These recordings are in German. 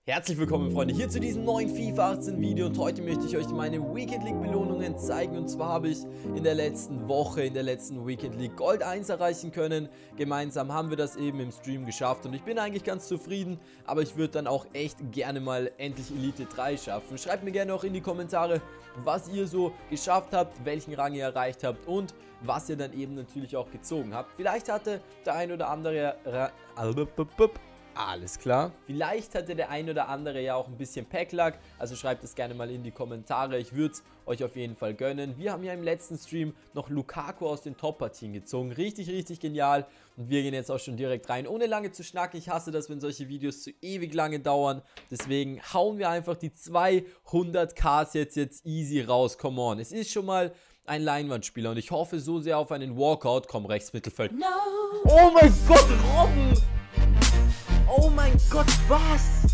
Herzlich willkommen, Freunde, hier zu diesem neuen FIFA 18 Video und heute möchte ich euch meine Weekend League Belohnungen zeigen. Und zwar habe ich in der letzten Woche, in der letzten Weekend League Gold 1 erreichen können. Gemeinsam haben wir das eben im Stream geschafft und ich bin eigentlich ganz zufrieden, aber ich würde dann auch echt gerne mal endlich Elite 3 schaffen. Schreibt mir gerne auch in die Kommentare, was ihr so geschafft habt, welchen Rang ihr erreicht habt und was ihr dann eben natürlich auch gezogen habt. Vielleicht hatte der ein oder andere... Alles klar. Vielleicht hatte der ein oder andere ja auch ein bisschen Pack-Luck, also schreibt es gerne mal in die Kommentare. Ich würde es euch auf jeden Fall gönnen. Wir haben ja im letzten Stream noch Lukaku aus den Top-Partien gezogen. Richtig, richtig genial. Und wir gehen jetzt auch schon direkt rein, ohne lange zu schnacken. Ich hasse das, wenn solche Videos zu ewig lange dauern. Deswegen hauen wir einfach die 200k jetzt easy raus. Come on. Es ist schon mal ein Leinwandspieler und ich hoffe so sehr auf einen Walkout. Komm, rechts Mittelfeld. No. Oh mein Gott, Robben! Oh mein Gott, was?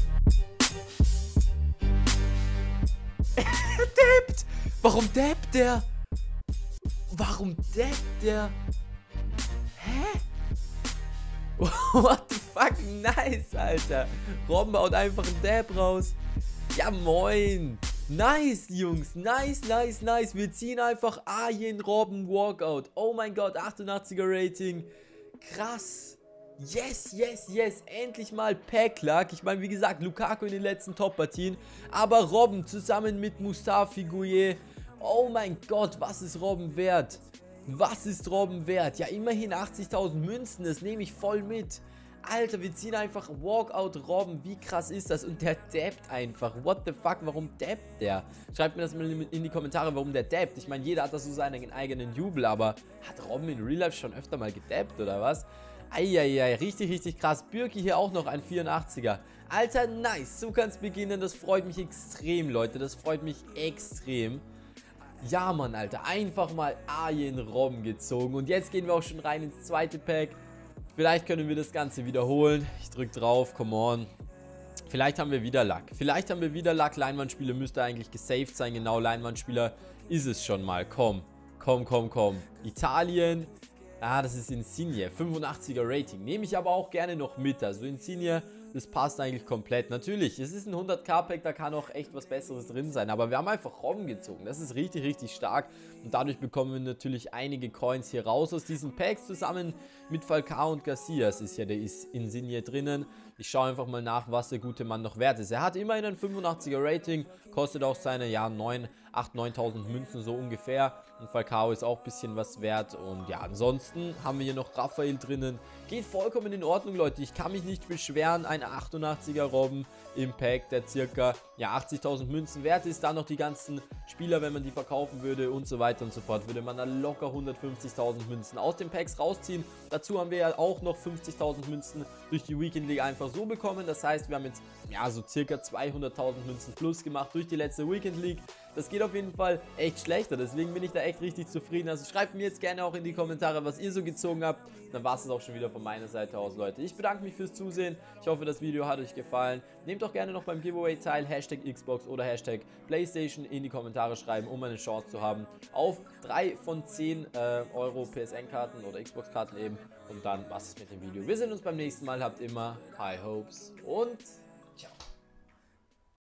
Er dappt! Warum dappt der? Warum dappt der? Hä? What the fuck? Nice, Alter. Robben haut einfach einen Dab raus. Ja, moin. Nice, Jungs. Nice, nice, nice. Wir ziehen einfach Arjen Robben Walkout. Oh mein Gott, 88er Rating. Krass. Yes, yes, yes, endlich mal Pack-Luck. Ich meine, wie gesagt, Lukaku in den letzten Top-Partien, aber Robben zusammen mit Mustafi Gueye. Oh mein Gott, was ist Robben wert? Was ist Robben wert? Ja, immerhin 80.000 Münzen, das nehme ich voll mit. Alter, wir ziehen einfach Walkout Robben, wie krass ist das? Und der dabbt einfach, what the fuck, warum dabbt der? Schreibt mir das mal in die Kommentare, warum der dabbt. Ich meine, jeder hat da so seinen eigenen Jubel, aber hat Robben in Real Life schon öfter mal gedabbt, oder was? Eieiei, richtig, richtig krass. Birki hier auch noch ein 84er. Alter, nice. So kann es beginnen. Das freut mich extrem, Leute. Das freut mich extrem. Ja, Mann, Alter. Einfach mal Arjen Robben gezogen. Und jetzt gehen wir auch schon rein ins zweite Pack. Vielleicht können wir das Ganze wiederholen. Ich drücke drauf. Come on. Vielleicht haben wir wieder Luck. Vielleicht haben wir wieder Luck. Leinwandspieler müsste eigentlich gesaved sein. Genau, Leinwandspieler ist es schon mal. Komm. Komm, komm, komm. Italien. Ah, das ist Insigne, 85er Rating. Nehme ich aber auch gerne noch mit. Also Insigne, das passt eigentlich komplett. Natürlich, es ist ein 100k-Pack, da kann auch echt was Besseres drin sein. Aber wir haben einfach Robben gezogen. Das ist richtig, richtig stark. Und dadurch bekommen wir natürlich einige Coins hier raus aus diesen Packs. Zusammen mit Falcao und Casillas ist ja der Insigne drinnen. Ich schaue einfach mal nach, was der gute Mann noch wert ist. Er hat immerhin ein 85er Rating, kostet auch seine, ja, 8.000, 9.000 Münzen so ungefähr. Und Falcao ist auch ein bisschen was wert. Und ja, ansonsten haben wir hier noch Raphael drinnen. Geht vollkommen in Ordnung, Leute. Ich kann mich nicht beschweren. Ein 88er Robben im Pack, der circa, ja, 80.000 Münzen wert ist. Dann noch die ganzen Spieler, wenn man die verkaufen würde und so weiter und so fort, würde man dann locker 150.000 Münzen aus den Packs rausziehen. Dazu haben wir ja auch noch 50.000 Münzen durch die Weekend League einfach so bekommen. Das heißt, wir haben jetzt, ja, so circa 200.000 Münzen plus gemacht durch die letzte Weekend League. Das geht auf jeden Fall echt schlechter, deswegen bin ich da echt richtig zufrieden. Also schreibt mir jetzt gerne auch in die Kommentare, was ihr so gezogen habt. Dann war es auch schon wieder von meiner Seite aus, Leute. Ich bedanke mich fürs Zusehen. Ich hoffe, das Video hat euch gefallen. Nehmt doch gerne noch beim Giveaway teil. Hashtag Xbox oder Hashtag Playstation in die Kommentare schreiben, um eine Chance zu haben auf 3 von 10 Euro PSN-Karten oder Xbox-Karten eben. Und dann was ist mit dem Video. Wir sehen uns beim nächsten Mal. Habt immer High Hopes und